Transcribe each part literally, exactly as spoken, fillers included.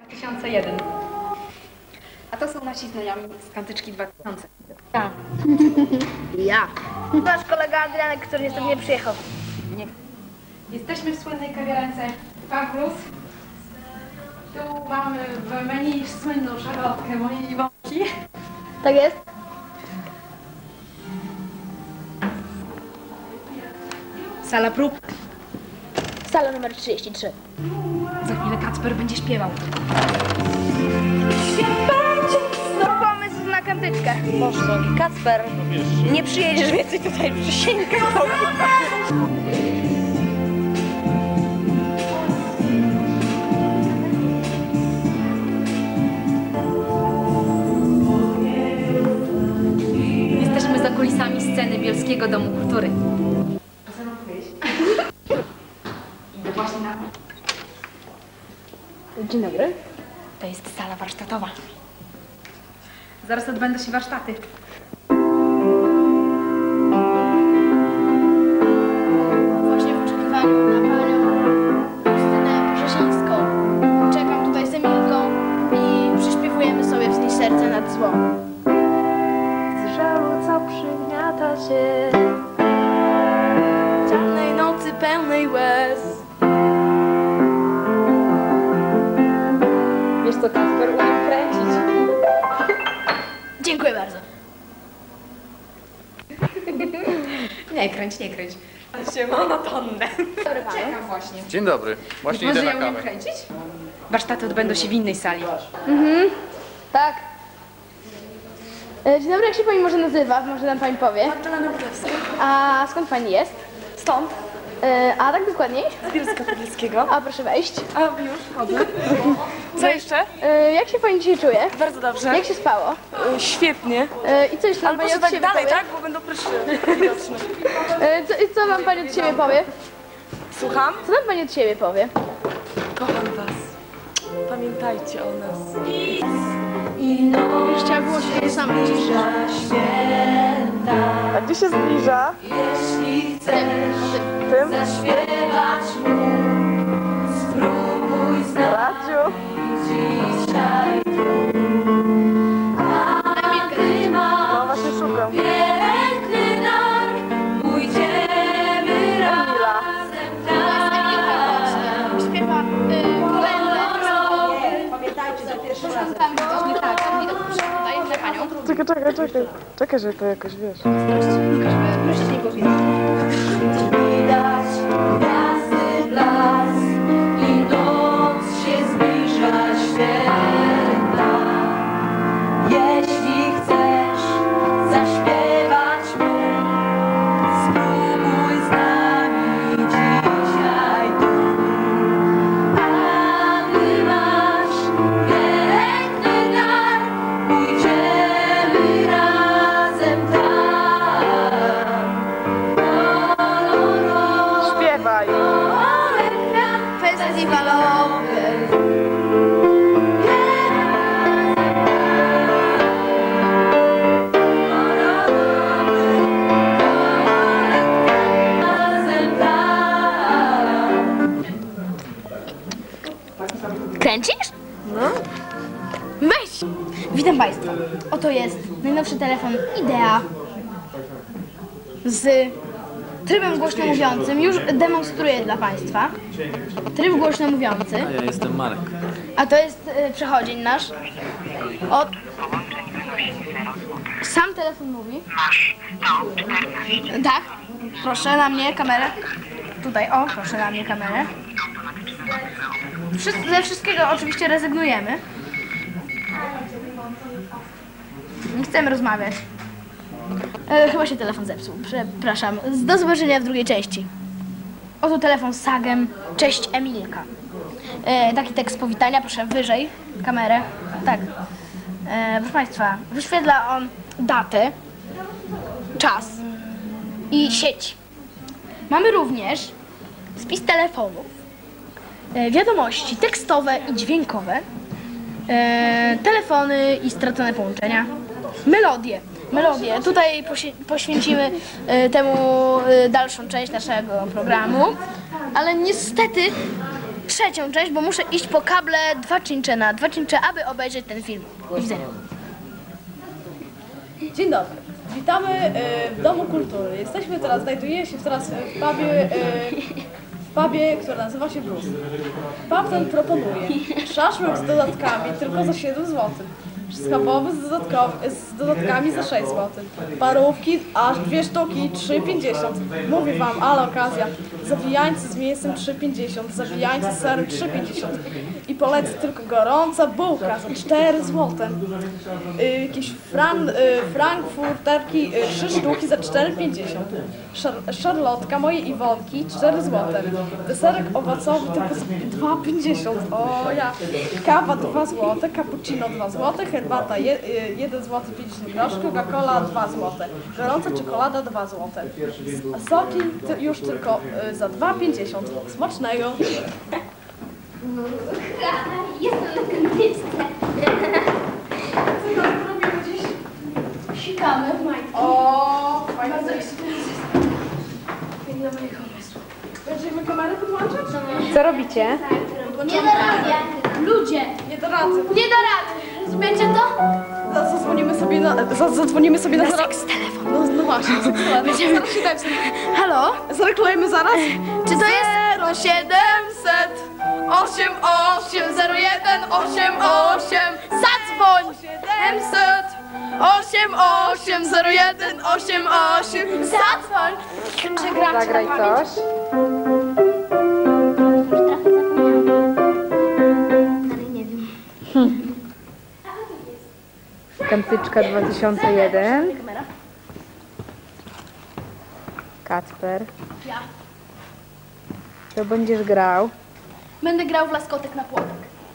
dwa tysiące jeden. A to są nasi znajomi z Kantyczki dwa tysiące. Ja. Ja. Nasz kolega Adrianek, który niestety nie przyjechał. Nie. Jesteśmy w słynnej kawiarence Pawlus. Tu mamy w menu słynną szarlotkę mojej babci. Tak jest? Sala prób. Sala numer trzydzieści trzy. Za chwilę Kacper będzie śpiewał. No pomysł na Kantyczkę. Poszło. Kacper, nie przyjedziesz więcej tutaj, przysięgam. Jesteśmy za kulisami sceny Bielskiego Domu Kultury. Idę właśnie na... Dzień dobry. To jest sala warsztatowa. Zaraz odbędą się warsztaty. Właśnie w oczekiwaniu na panią Justynę Brzezińską. Czekam tutaj z Emilką i przyśpiewujemy sobie wznieś serce nad zło. Z żalu, co przygniata się ciemnej nocy pełnej łez. Wiesz co, Kacper, umiem kręcić. Dziękuję bardzo. Nie kręć, nie kręć. Się monotonne. Dobry panu. Czekam właśnie. Dzień dobry, właśnie Może idę ja na umiem kawę. kręcić? Warsztaty odbędą się w innej sali. Tak. E, Dzień dobry, jak się pani może nazywa? Może nam pani powie? Magdalena Budewska. A skąd pani jest? Stąd? E, A tak dokładniej? Z Bielska Podlaskiego. A proszę wejść. A już chodzę. Co jeszcze? E, Jak się pani dzisiaj czuje? Bardzo dobrze. Jak się spało? Y, Świetnie. E, I co jeszcze nam Ale pani proszę od tak siebie dalej, powie? tak? Bo będą pryszcze widoczne. E, Co, i co nam pani od siebie powie? Słucham? Co nam pani od siebie powie? Kocham was. Pamiętajcie o nas. Już chciała było się sama cisza. A gdzie się zbliża? Jeśli chcesz Tym? zaśpiewać mu, spróbuj Radziu. dzisiaj tu. A ty masz No właśnie szukam. piękny dar, pójdziemy razem tam. Śpiewa kolędę. Pamiętajcie, za pierwszym razem. Nie tak, widok tutaj dla panią. Czekaj, czekaj, czekaj. Czekaj, że to jakoś wiesz. Proszę nie powiedzieć. Widać gwiazdy blask i noc się zbliża święta. Jeśli chcesz zaśpiewać mu, spróbuj z nami dzisiaj tu. A ty masz piękny dar, pójdziemy razem tam. Śpiewaj. Festiwalowy. Kręcisz? No. Weź! Witam Państwa. Oto jest najnowszy telefon Idea z trybem głośno mówiącym. Już demonstruję dla Państwa. Tryb głośno mówiący. A ja jestem Marek. A to jest y, przechodzień nasz. O... Sam telefon mówi. Tak. Proszę na mnie kamerę. Tutaj, o, proszę na mnie kamerę. Wszy ze wszystkiego oczywiście rezygnujemy. Nie chcemy rozmawiać. E, chyba się telefon zepsuł. Przepraszam. Do zobaczenia w drugiej części. Oto telefon z sagem. Cześć Emilka. E, taki tekst powitania, proszę wyżej kamerę. Tak. E, proszę Państwa, wyświetla on datę, czas i sieć. Mamy również spis telefonów, e, wiadomości tekstowe i dźwiękowe, e, telefony i stracone połączenia, melodie. Melodię. Tutaj poświęcimy e, temu e, dalszą część naszego programu, ale niestety trzecią część, bo muszę iść po kable dwa cincze na dwa cincze, aby obejrzeć ten film. Do widzenia. Dzień dobry. Witamy e, w Domu Kultury. Jesteśmy teraz, znajdujemy się teraz w pubie, e, w pubie, który nazywa się Blues. Pub ten proponuje szaszłyk z dodatkami tylko za siedem złotych. Schabowy z, dodatkow- z dodatkami za sześć złotych. Parówki aż dwie sztuki trzy pięćdziesiąt. Mówię wam, ale okazja. Zawijańcy z mięsem trzy pięćdziesiąt, zawijańcy z serem trzy pięćdziesiąt. I polecę tylko gorąca bułka za cztery złote. Y, jakieś fran, y, frankfurterki y, trzy sztuki za cztery pięćdziesiąt. Szar- szarlotka mojej Iwonki cztery złote. Deserek owocowy tylko dwa pięćdziesiąt. O ja. Kawa dwa złote, cappuccino dwa złote, herbata jeden złoty pięćdziesiąt groszy, Coca-Cola dwa złote. Gorąca czekolada dwa złote. A soki ty, już tylko y, za dwa pięćdziesiąt. Smacznego. Jestem na kandyście. Co tam robimy dziś? Sikamy w majtki. O, fajnie. Nie do mojego umysłu. Będziemy kamerę podłączać? Co robicie? Nie da rady. Ludzie, Nie da rady. nie da rady. Rozumiecie to? Zaraz Zadzwonimy sobie na... za- Zadzwonimy sobie na... Na zara- seks telefon. No, no właśnie, seks telefon. Zaraz się dać. Halo? Zareklamujemy zaraz? Czy to jest siedemset osiem osiem zero jeden osiem osiem? Zadzwoń! siedemset osiem osiem zero jeden osiem osiem. Zadzwoń! Czy gram Zagraj coś. Kantyczka dwa tysiące jeden. Kacper. Ja. To będziesz grał. Będę grał w laskotek na płotek.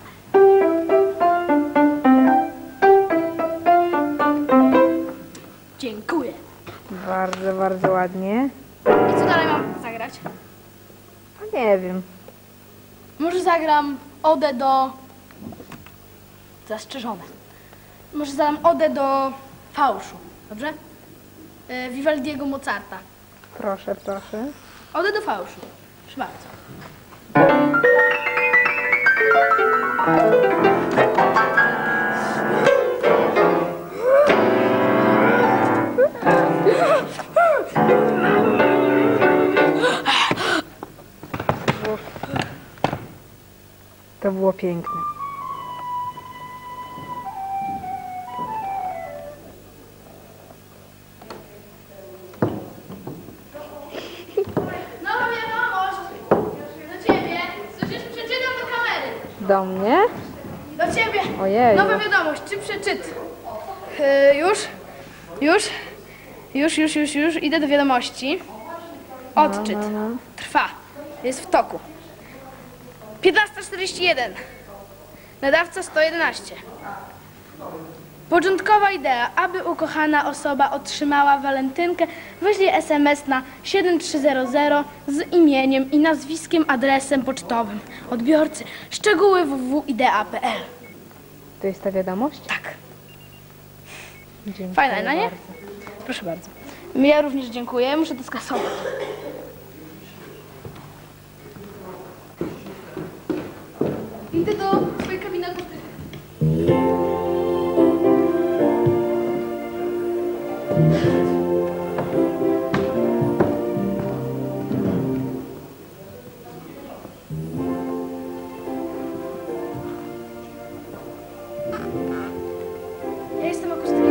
Dziękuję. Bardzo, bardzo ładnie. I co dalej mam zagrać? No nie wiem. Może zagram odę do... Zastrzeżone. Może zagram odę do fałszu, dobrze? Yy, Vivaldiego Mozarta. Proszę, proszę. Odę do fałszu. Proszę bardzo. To było piękne. Nowa wiadomość! Do ciebie! Słyszysz? Przeczytam do kamery! Do mnie? Do ciebie! Ojej. Nowa wiadomość, czy przeczyt? Yy, już? Już? Już, już, już, już. Idę do wiadomości. Odczyt. No, no, no. Trwa. Jest w toku. piętnasta czterdzieści jeden. Nadawca sto jedenaście. Początkowa idea, aby ukochana osoba otrzymała walentynkę, wyślij es em es na siedem trzy zero zero z imieniem i nazwiskiem, adresem pocztowym odbiorcy. Szczegóły w w w kropka idea kropka p l. To jest ta wiadomość? Tak. Dziękuję Fajna, no nie? bardzo. Proszę bardzo. Ja również dziękuję. Muszę to skasować. Idę do swojej kabiny akustyki. Ja jestem akustykiem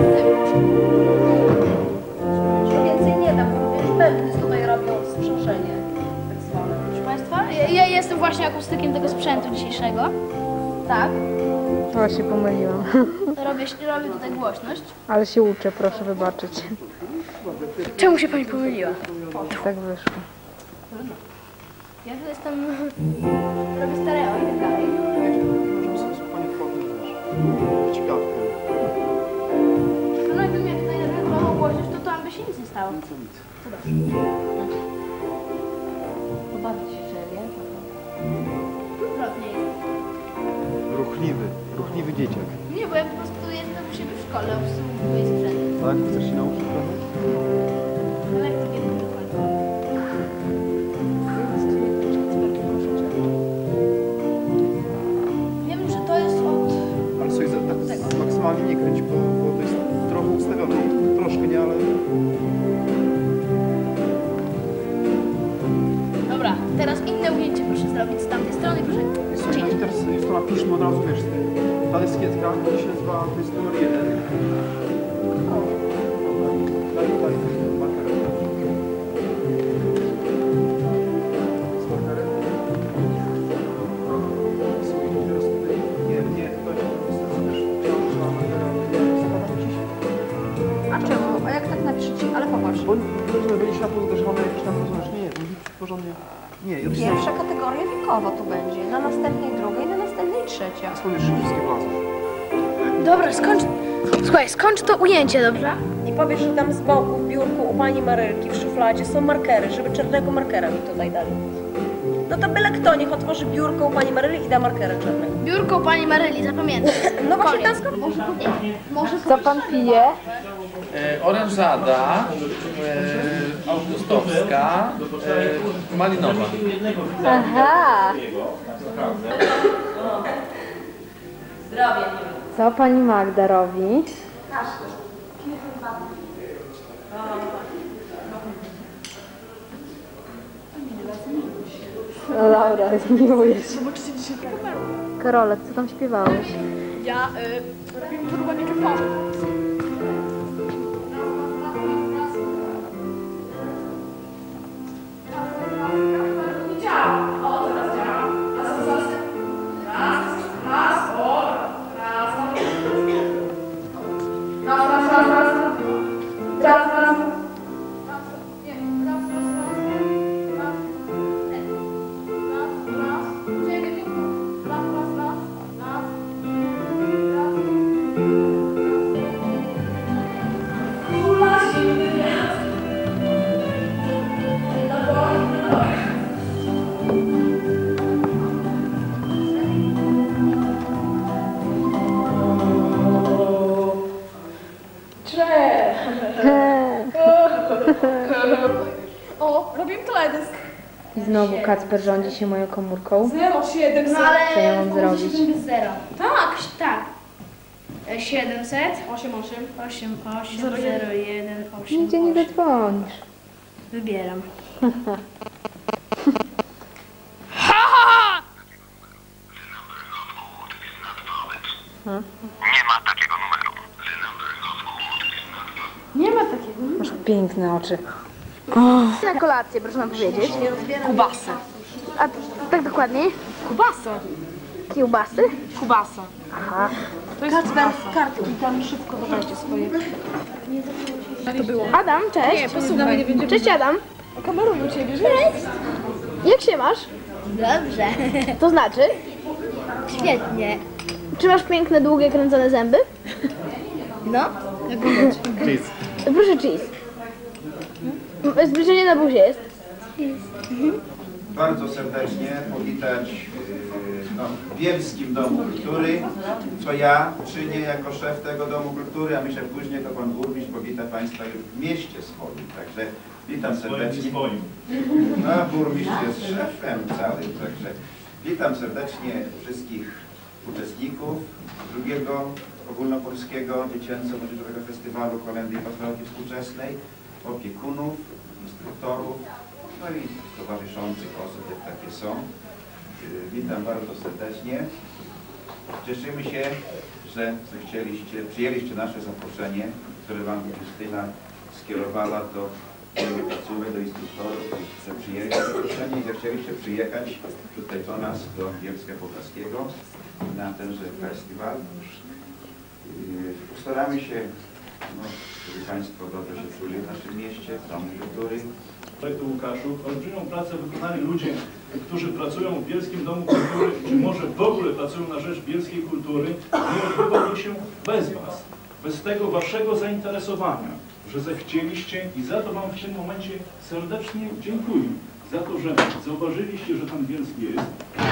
Więcej nie dam, bo wiesz, pewnie tutaj robią sprzężenie tak zwane. Proszę Państwa, ja, ja jestem właśnie akustykiem tego sprzętu dzisiejszego. Tak. O, się pomyliłam. Robię, robię tutaj głośność. Ale się uczę, proszę wybaczyć. Czemu się Pani pomyliła? Tak wyszło. Ja tu jestem... robię stereo i tak dalej. No jakbym ja tutaj reklamował głośność, to tam by się nic nie stało. Pobawić się, nie? Odwrotnie jest. Ruchliwy, ruchliwy dzieciak. Nie, bo ja po prostu jestem u siebie w szkole, obsługuję sprzęt. Tak? Chcesz się nauczyć trochę? Ale jak to nie dokładnie. głowami nie kręć, bo, bo to jest trochę ustawione. Troszkę nie, ale... Dobra, teraz inne ujęcie proszę zrobić z tamtej strony, proszę. Słuchaj, teraz już to napiszmy od razu, wiesz, ta dyskietka, to się nazywa, to jest numer jeden. Daj tutaj markerem. Z markerem. Słuchaj, teraz tutaj, nie, nie, tutaj wiesz, trzeba markerem, zapadam dziś. A czemu? A jak tak napiszecie? Ale popatrz. Bo rozumiem, będziesz na to uderzone jakieś tam rozumiesz, nie, to być porządnie. Nie, ja Pierwsza kategoria wiekowa tu będzie, na następnej drugiej, na następnej trzecia. Skąd już wszystkie władze? Dobra, skończ. Słuchaj, skończ to ujęcie, dobrze? I powiesz, że tam z boku w biurku u pani Marylki w szufladzie są markery, żeby czarnego markera mi tutaj dali. No to byle kto, niech otworzy biurko u pani Maryli i da markera czarnego. Biurko pani Maryli, zapamiętaj. No właśnie Koniec. tam Może Co pan pije? E, Orężada, e, augustowska, e, malinowa. Aha! Co pani Magda robi? No Laura, zmiłujesz. Karolek, co tam śpiewałeś? Ja y, robię próbę mikrofonu. O, robimy teledysk. I znowu Kacper rządzi się moją komórką. zero siedem No ale Co ja mam zrobić? zero. Tak, tak. E, siedemset. osiem osiem. osiem osiem zero jeden osiem. Nigdzie nie dodzwonisz. Wybieram. Masz piękne oczy. Na kolację, proszę nam powiedzieć. Kubasy. A tak dokładniej? Kubasy. Kiełbasy? Kubasa. Aha. To jest kartki, tam szybko dodajcie swoje. To było. Adam, cześć. Nie, posłuchaj, nie będziemy... Cześć Adam. Kameruję ciebie, że Jak się masz? Dobrze. To znaczy? Świetnie. Czy masz piękne, długie, kręcone zęby? No. Cheese. Proszę cheese. M- Zbliżenie na buzie jest. Bardzo serdecznie powitać yy, no, w Bielskim Domu Kultury, co ja czynię jako szef tego Domu Kultury, a myślę później to pan burmistrz powita Państwa już w mieście swoim. Także witam serdecznie. No, burmistrz jest szefem całym, także witam serdecznie wszystkich uczestników drugiego ogólnopolskiego dziecięco-młodzieżowego festiwalu Kolędy i Patriotyki Współczesnej, opiekunów, instruktorów, no i towarzyszących osób, jak takie są. Witam bardzo serdecznie. Cieszymy się, że chcieliście, przyjęliście nasze zaproszenie, które Wam Justyna skierowała do placówek, do instruktorów, że przyjęli zaproszenie i chcieliście przyjechać tutaj do nas, do Bielska Podlaskiego na tenże festiwal. Postaramy się, no, żeby Państwo dobrze się czuli w naszym mieście, w Domu Kultury. Projektu Łukaszu, olbrzymią pracę wykonali ludzie, którzy pracują w Bielskim Domu Kultury, czy może w ogóle pracują na rzecz bielskiej kultury, nie odbyłoby się bez Was, bez tego Waszego zainteresowania, że zechcieliście i za to Wam w tym momencie serdecznie dziękuję. Za to, że zauważyliście, że tam Bielsk jest.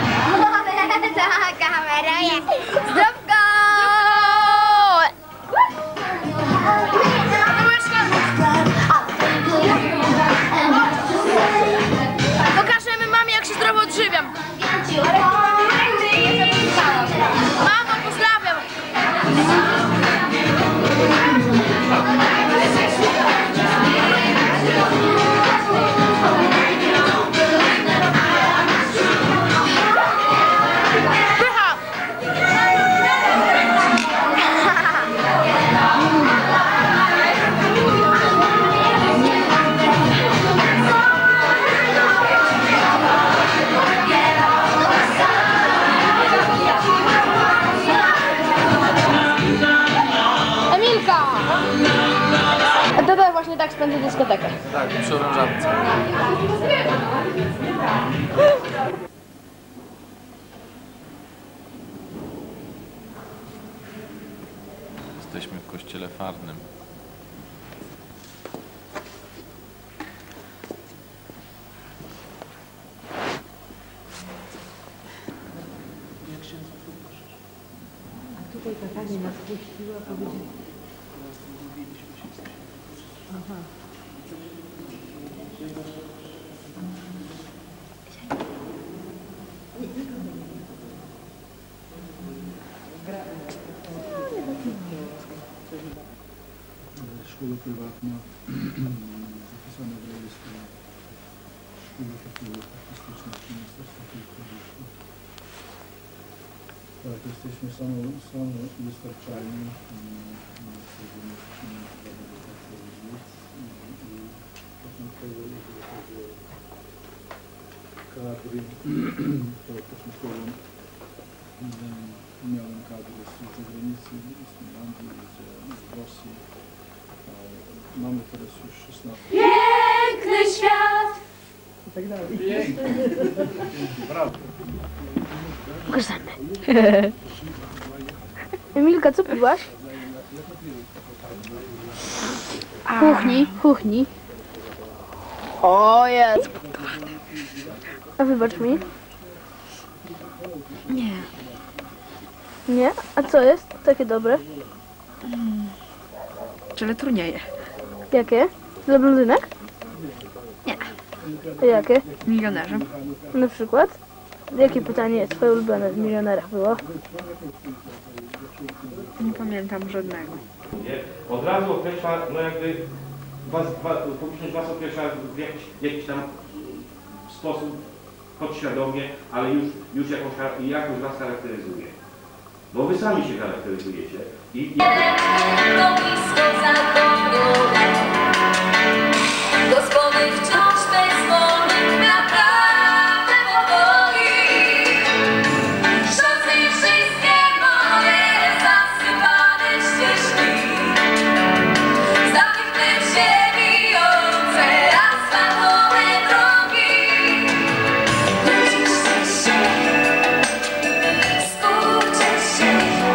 Ta kamera jest. Zdrówko! Pokażemy mamie, jak się zdrowo odżywiam. Mamo, pozdrawiam. tak spędzę dyskotekę. Tak, przy orężatce. Jesteśmy w kościele farnym. A tutaj ta pani nas puściła, powiedziała. Aha. Szkoła prywatna zapisana w rejestrze Szkoły Artystycznych Ministerstwa Kultury. Tak, jesteśmy samowystarczalni. Początkowo, jeżeli chodzi o kadry, to początkowo miałem kadry z zagranicy, z Finlandii, z Rosji. Mamy teraz już szesnaście. Piękny świat! I tak dalej. Brawo. Pokażemy. Emilka, co piłaś? Kuchni, kuchni. O jest. A wybacz mi. Nie. Nie? A co jest takie dobre? Mm. Tyle trudnieje. Jakie? Dla blondynek? Nie. A jakie? Milionerzy. Na przykład? Jakie pytanie twoje ulubione w milionerach było? Nie pamiętam żadnego. Nie? Od razu określa, no jakby was, was, publiczność was określa w jakiś, w jakiś tam sposób podświadomie, ale już, już jakąś, jakoś was charakteryzuje. Bo wy sami się charakteryzujecie. I, i... Gospody wciąż bezwolnych naprawdę powoli. Szosy i wszystkie moje zasypane ścieżki. Zamknę się bijące asfaltowe drogi. Cieszcie się, skupcie się.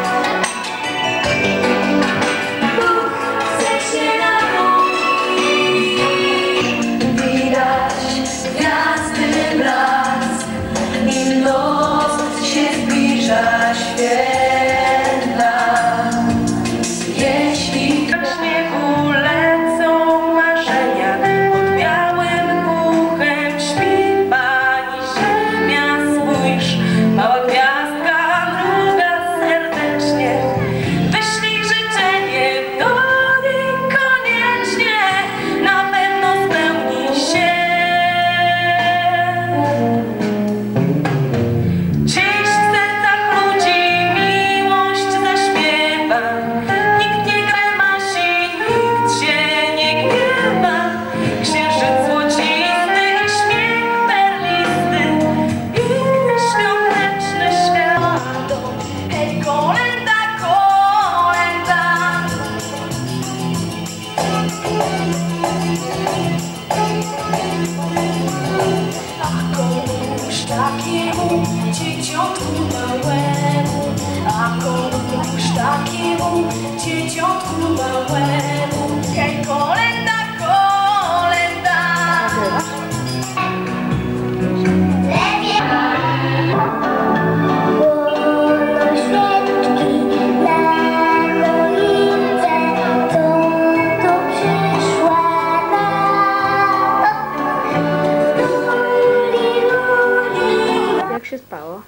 Bóg chce się narodzić. Widać gwiazdy blask i noc się zbliża święta. Jeśli w śniegu lecą marzenia, pod białym puchem śpi pani ziemia. Spójrz, mała gwiazdka, druga serdecznie wyślij życzenie do niej koniecznie, na pewno spełni się. Dziś w sercach ludzi miłość zaśpiewa. Nikt nie gremasi, nikt się nie gniewa. Księżyc złocisty i śmiech perlisty, piękny świąteczny świat. Hej, kolenda, kolenda. A komuś takiemu dzieciątku małemu, a komuś takiemu dzieciątku małemu. Hej, kolenda, kolenda. Jak się spało?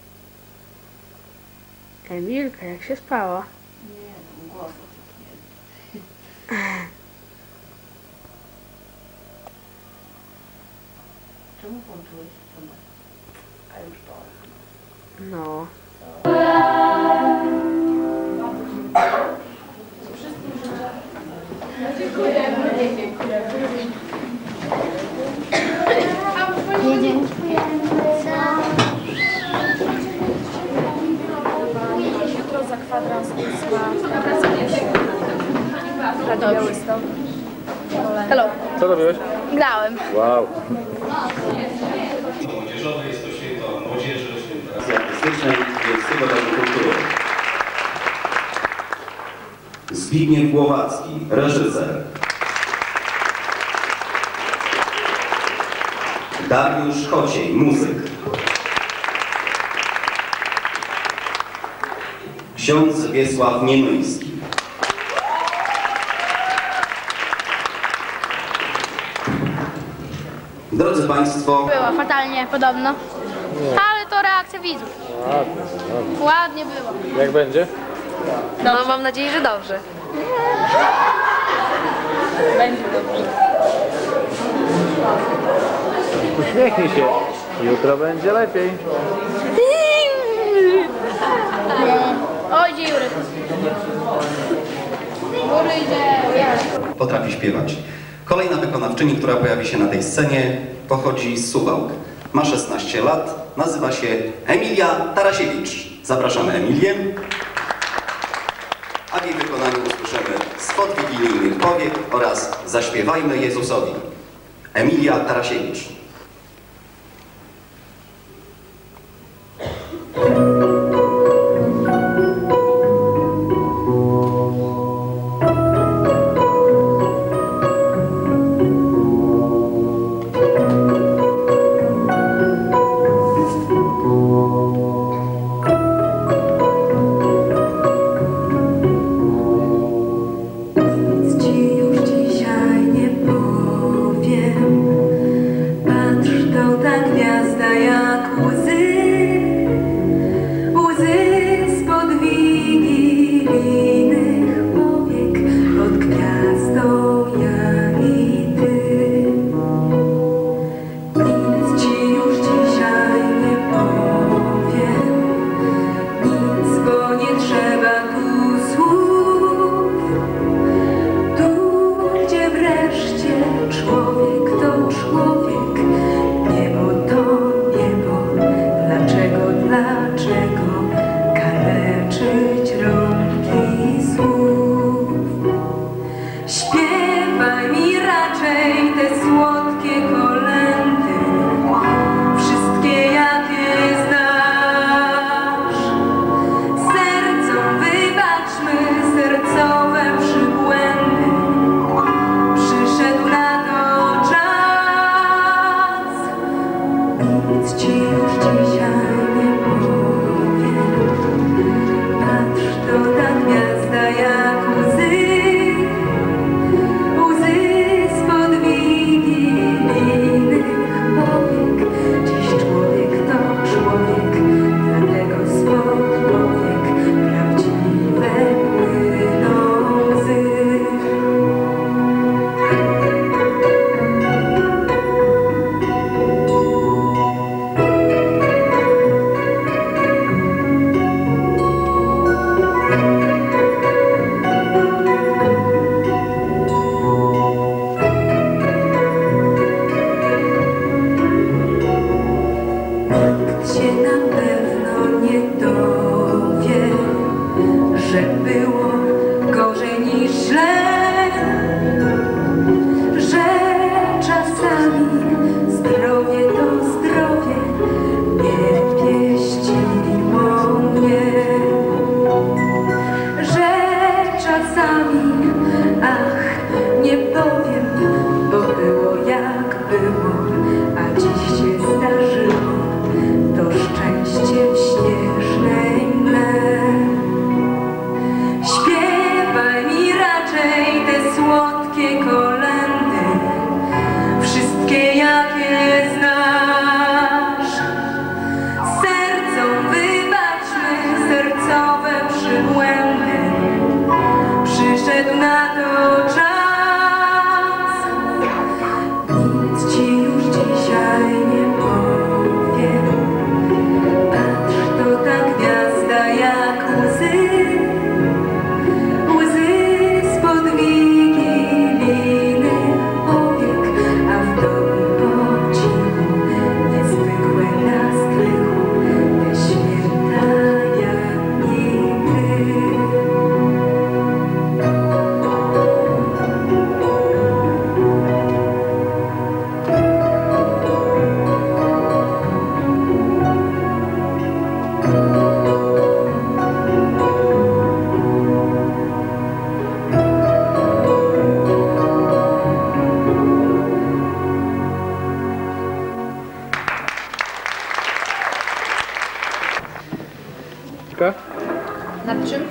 Emilka, jak się spało? Nie, głos Czemu włączyłeś to? A już to. No. Jutro za kwadrans Ósma. Radio Białystok. Hello. Co robiłeś? Grałem. Wow. Młodzieżowe jest to święto młodzieży, święto artystycznej Bielskiego Domu Kultury. Zbigniew Głowacki, reżyser. Dariusz Chociej, muzyk. Ksiądz Wiesław Niemyjski. Drodzy Państwo... Było fatalnie, podobno. Ale to reakcja widzów. Ładnie, ładnie. Ładnie było. Jak będzie? No, mam nadzieję, że dobrze. Będzie dobrze. Uśmiechnij się. Jutro będzie lepiej. Oj, dziury. Góry idzie. Potrafi śpiewać. Kolejna wykonawczyni, która pojawi się na tej scenie, pochodzi z Suwałk. Ma szesnaście lat, nazywa się Emilia Tarasiewicz. Zapraszamy Emilię. A w jej wykonaniu usłyszymy spod wigilijnych powiek oraz Zaśpiewajmy Jezusowi. Emilia Tarasiewicz. Śpiew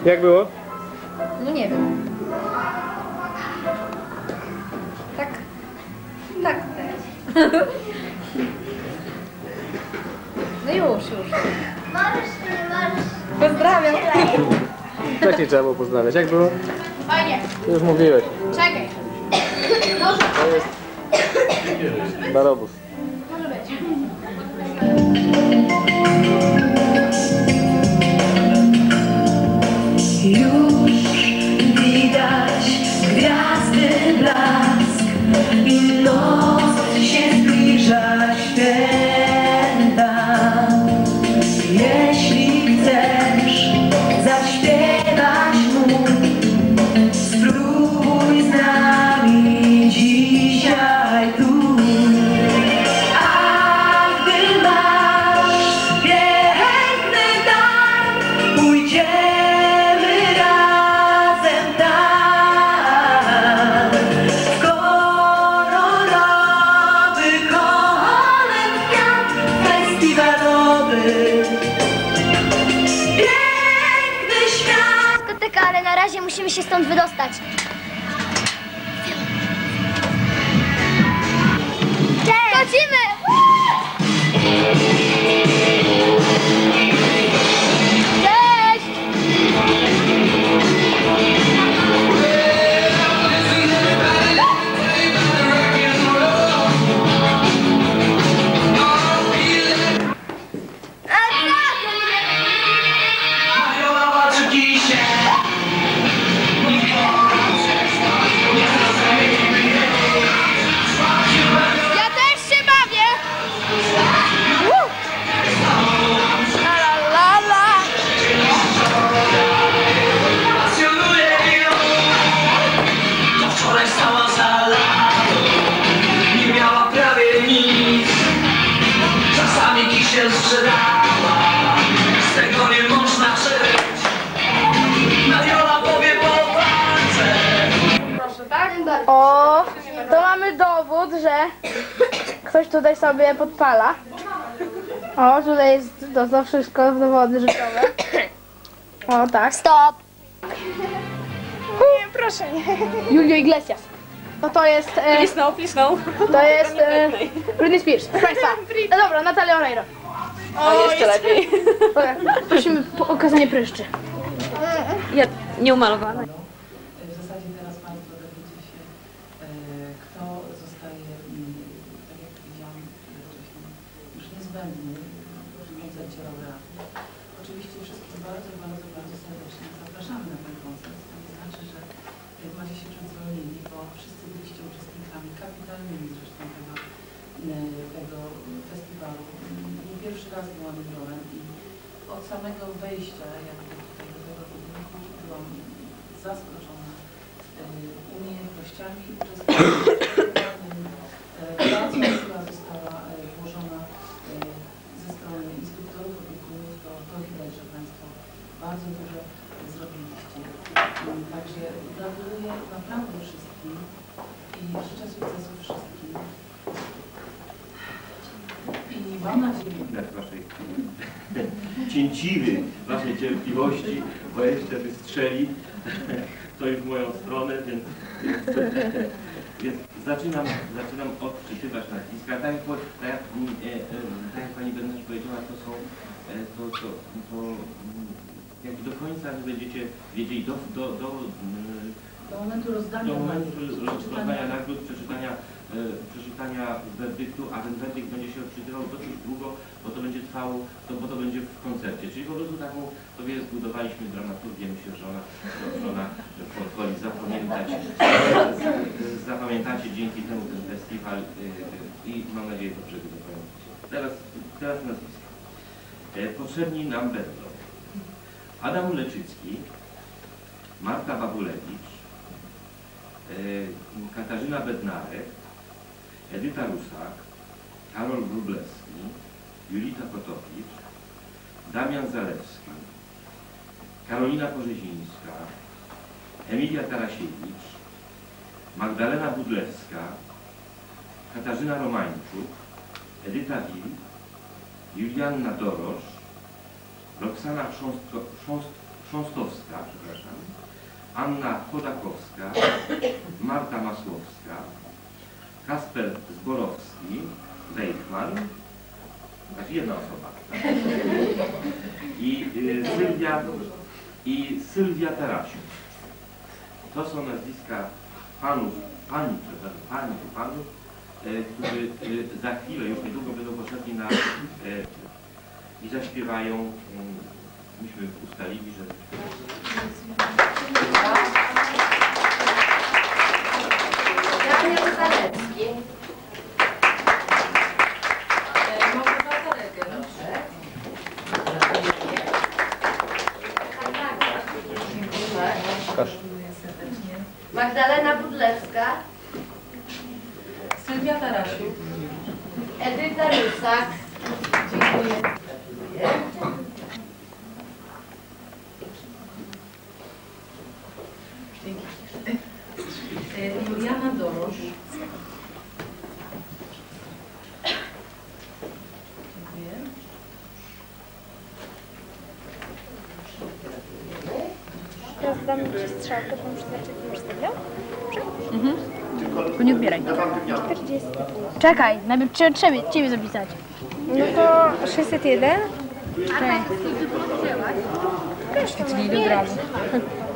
Jak było? No nie wiem. Tak, tak. No już, już. Pozdrawiam. Tak nie trzeba było poznawać. Jak było? Fajnie. To już mówiłeś. Czekaj. Może. To jest barobus. Może być. Już widać gwiazdy blask i noc się zbliża święta. Jeśli chcesz zaśpiewać mu, spróbuj z nami dzisiaj tu. A gdy masz piękny dar, pójdziemy razem tam. W kolorowy kolem kwiat festiwalowy. Piękny świat. Dyskoteka, ale na razie musimy się stąd wydostać. Cześć! Chodzimy! Cześć! Ja też się bawię! Woo! La la la la! To wczoraj stała za lato, nie miała prawie nic. Czasami kisiel sprzedała, z tego nie można żyć. Mariola powie po walce. Proszę, tak? O, to mamy dowód, że ktoś tutaj sobie podpala. O, tutaj jest to, to wszystko dowody rzeczowe. O, tak. Stop! Nie, proszę, nie. Julio Iglesias. No to jest... E, Plisnął, plisnął. To jest e, Britney Spears, proszę Państwa. No dobra, Natalia Oreiro. O, jeszcze lepiej. Dobra, prosimy o okazanie pryszczy. Ja nieumalowana. W zasadzie teraz Państwo dowiecie się, e, kto zostaje, m, tak jak powiedziałam wcześniej, już niezbędny w koncercie laureatów. Oczywiście wszystkich bardzo, bardzo, bardzo serdecznie zapraszamy na ten koncert. To znaczy, że macie się czuć zwolnieni, bo wszyscy byliście uczestnikami kapitalnymi zresztą tego, e, tego festiwalu. Nie pierwszy raz byłam jurorem i od samego wejścia jakby tutaj do tego budynku byłam zaskoczona e, umiejętnościami uczestników. Praca, która została e, włożona e, ze strony instruktorów, opiekunów, to, to widać, że Państwo bardzo dużo zrobiliście. Mm, Także gratuluję naprawdę wszystkim i życzę sukcesu wszystkim. I mam nadzieję, Waszej cięciwy, waszej cierpliwości, bo jeszcze wystrzeli coś w moją stronę, więc, więc, więc zaczynam, zaczynam odczytywać nazwiska. Tak jak, tak jak, e, e, tak jak pani Bernarz powiedziała, to są, e, to, to, to jakby do końca nie będziecie wiedzieli, do, do, do, do momentu rozdania, do momentu rozdania nagród, przeczytania E, przeczytania werdyktu, a ten werdykt będzie się odczytywał dosyć długo, bo to będzie trwało, to, bo to będzie w koncercie. Czyli po prostu taką sobie zbudowaliśmy dramaturgię, myślę, że ona, że ona pozwoli zapamiętać, zapamiętacie dzięki temu ten festiwal i mam nadzieję, dobrze go zapamiętacie. Teraz, teraz nazwiska. E, potrzebni nam będą Adam Leczycki, Marta Babulewicz, e, Katarzyna Bednarek, Edyta Rusak, Karol Wróblewski, Julita Kotowicz, Damian Zalewski, Karolina Korzezińska, Emilia Tarasiewicz, Magdalena Budlewska, Katarzyna Romańczuk, Edyta Wil, Julianna Dorosz, Roxana Chrząstko, Chrząst, Chrząstowska, przepraszam, Anna Chodakowska, Marta Masłowska, Kasper Zborowski, Weichmann, znaczy jedna osoba, tak? I y, Sylwia, i Sylwia Tarasiuk. To są nazwiska panów, pani, przepraszam, pani i panów, y, którzy y, za chwilę, już niedługo będą potrzebni na y, i zaśpiewają. Y, myśmy ustalili, że Daniel Zalecki. Małgorzata Regel. Dziękuję serdecznie. Magdalena Budlewska. Sylwia Tarasiuk. Edyta Rusak. Dziękuję. Dzięki. Juliana Dorosz. Dziękuję. Teraz dam ci strzałkę, bo muszę zobaczyć, jak już stawiał. Mhm. Tylko nie odbieraj. czterdzieści. Czekaj, najpierw trzeba ciebie, ciebie zapisać. No to sześćset jeden. Cześć. Czyli do gramy.